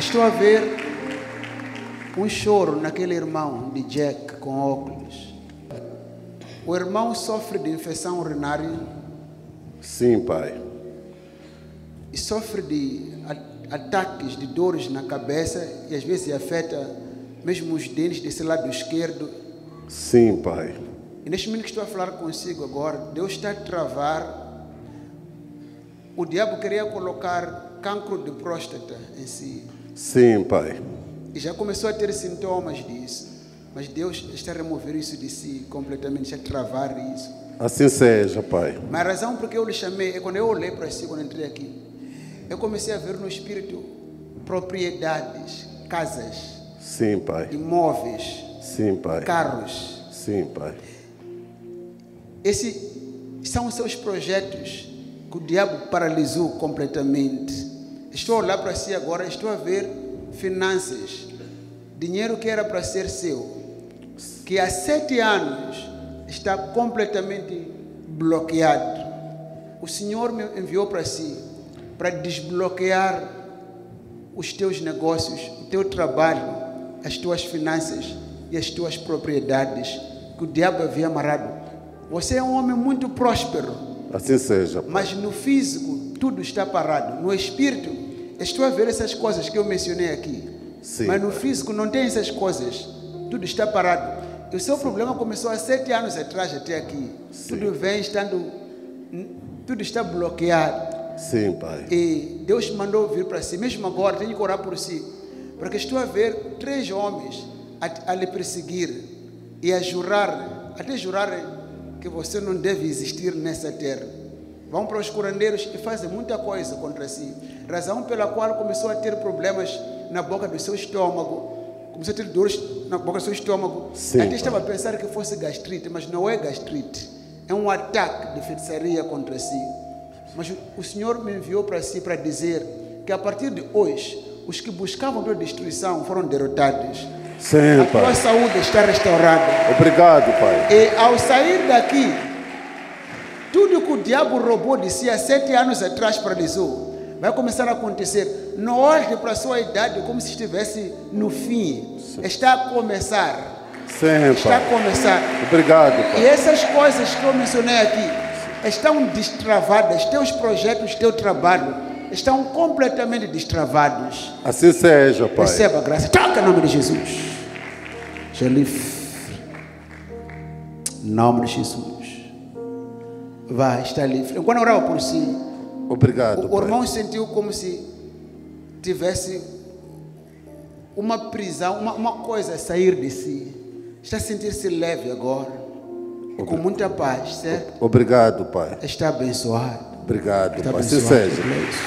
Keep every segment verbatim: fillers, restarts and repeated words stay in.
Estou a ver um choro naquele irmão de Jack com óculos. O irmão sofre de infecção urinária. Sim, pai. E sofre de ataques de dores na cabeça e às vezes afeta mesmo os dentes desse lado esquerdo. Sim, pai. E neste momento que estou a falar consigo agora, Deus está a travar. O diabo queria colocar cancro de próstata em si. Sim, pai. E já começou a ter sintomas disso. Mas Deus está a remover isso de si completamente, está a travar isso. Assim seja, pai. Mas a razão porque eu lhe chamei é quando eu olhei para si, quando entrei aqui, eu comecei a ver no espírito propriedades, casas. Sim, pai. Imóveis. Sim, pai. Carros. Sim, pai. Esses são os seus projetos que o diabo paralisou completamente. Estou a olhar para si agora, estou a ver finanças, dinheiro que era para ser seu, que há sete anos está completamente bloqueado. O Senhor me enviou para si, para desbloquear os teus negócios, o teu trabalho, as tuas finanças e as tuas propriedades, que o diabo havia amarrado. Você é um homem muito próspero. Assim seja, pai. Mas no físico tudo está parado. No espírito, estou a ver essas coisas que eu mencionei aqui. Sim, mas no pai. físico não tem essas coisas. Tudo está parado. E o seu Sim. problema começou há sete anos atrás até aqui. Sim. Tudo vem estando... Tudo está bloqueado. Sim, pai. E Deus mandou vir para si. Mesmo agora, tenho que orar por si. Porque estou a ver três homens a, a lhe perseguir e a jurar, até jurar que você não deve existir nessa terra. Vão para os curandeiros e fazem muita coisa contra si. Razão pela qual começou a ter problemas na boca do seu estômago. Começou a ter dores na boca do seu estômago. Sim, até pai. estava a pensar que fosse gastrite, mas não é gastrite. É um ataque de feitiçaria contra si. Mas o Senhor me enviou para si para dizer que a partir de hoje, os que buscavam a destruição foram derrotados. Sim, a pai. tua saúde está restaurada. Obrigado, pai. E ao sair daqui, tudo que o diabo roubou de si há sete anos atrás paralisou, vai começar a acontecer. Não olhe para a sua idade como se estivesse no fim. Sim. Está a começar. Sim, está pai. a começar. Obrigado, pai. E essas coisas que eu mencionei aqui estão destravadas. Teus projetos, teu trabalho estão completamente destravados. Assim seja, pai. Receba a graça. Toca em nome de Jesus. Já livre. Em nome de Jesus. Vai, está livre. Quando eu orava por si, obrigado, o, o irmão sentiu como se tivesse uma prisão, uma, uma coisa a sair de si. Está a sentir-se leve agora. E com muita paz, certo? Obrigado, pai. Está abençoado. Obrigado, Está pai. abençoado. Assim seja.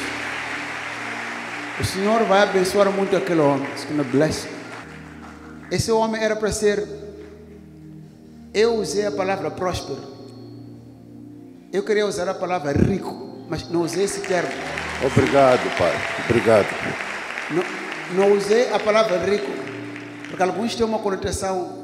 O Senhor vai abençoar muito aquele homem. It's gonna bless you. Esse homem era para ser... Eu usei a palavra próspero. Eu queria usar a palavra rico, mas não usei esse termo. Obrigado, pai. Obrigado. Não, não usei a palavra rico, porque alguns têm uma conotação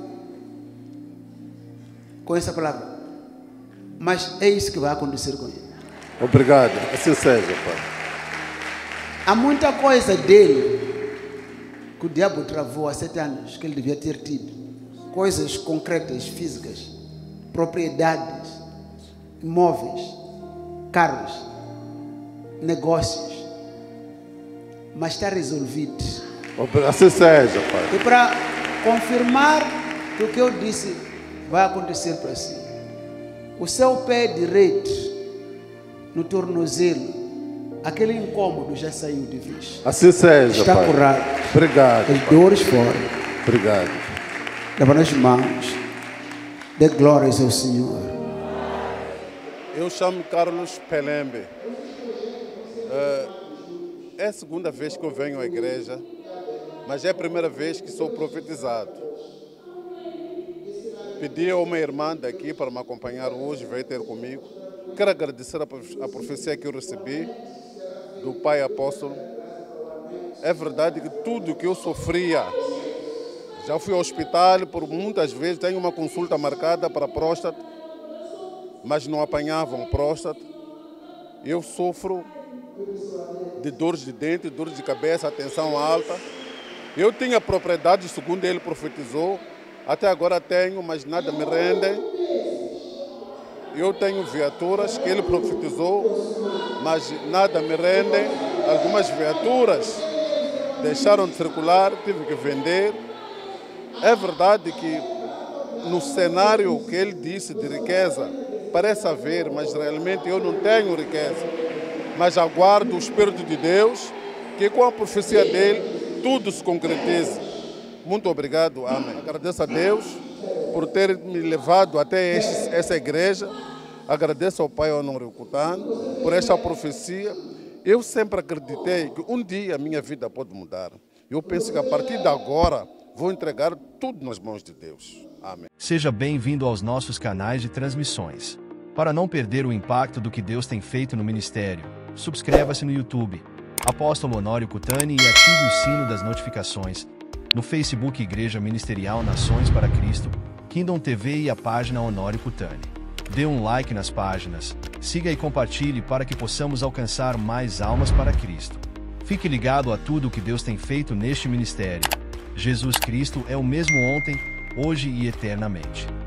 com essa palavra. Mas é isso que vai acontecer com ele. Obrigado. Assim seja, pai. Há muita coisa dele que o diabo travou há sete anos, que ele devia ter tido. Coisas concretas, físicas, propriedades, imóveis, carros, negócios. Mas está resolvido. Assim seja, pai. E para confirmar que o que eu disse vai acontecer para si, o seu pé direito no tornozelo, aquele incômodo já saiu de vez. Assim seja, está pai. curado. Obrigado. As dores fora. Obrigado. Leva as mãos. Dê glórias ao Senhor. Eu chamo Carlos Pelembe. É a segunda vez que eu venho à igreja, mas é a primeira vez que sou profetizado. Pedi a uma irmã daqui para me acompanhar hoje, veio ter comigo. Quero agradecer a profecia que eu recebi do Pai Apóstolo. É verdade que tudo que eu sofria, já fui ao hospital por muitas vezes, tenho uma consulta marcada para próstata, mas não apanhavam próstata. Eu sofro de dores de dente, dores de cabeça, tensão alta. Eu tinha propriedade, segundo ele profetizou, até agora tenho, mas nada me rende. Eu tenho viaturas que ele profetizou, mas nada me rende. Algumas viaturas deixaram de circular, tive que vender. É verdade que no cenário que ele disse de riqueza, parece haver, mas realmente eu não tenho riqueza. Mas aguardo o Espírito de Deus, que com a profecia dele, tudo se concretize. Muito obrigado, amém. Agradeço a Deus por ter me levado até este, essa igreja. Agradeço ao Pai Honório Cutano por esta profecia. Eu sempre acreditei que um dia a minha vida pode mudar. Eu penso que a partir de agora vou entregar tudo nas mãos de Deus. Amém. Seja bem-vindo aos nossos canais de transmissões. Para não perder o impacto do que Deus tem feito no ministério, subscreva-se no YouTube, Apóstolo Honório Cutani, e ative o sino das notificações. No Facebook Igreja Ministerial Nações para Cristo, Kingdom T V e a página Honório Cutani. Dê um like nas páginas, siga e compartilhe para que possamos alcançar mais almas para Cristo. Fique ligado a tudo o que Deus tem feito neste ministério. Jesus Cristo é o mesmo ontem, hoje e eternamente.